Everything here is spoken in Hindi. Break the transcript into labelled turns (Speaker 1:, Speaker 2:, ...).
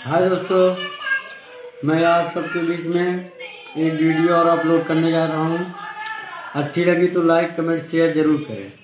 Speaker 1: हाय दोस्तों, मैं आप सबके बीच में एक वीडियो और अपलोड करने जा रहा हूँ। अच्छी लगी तो लाइक कमेंट शेयर ज़रूर करें।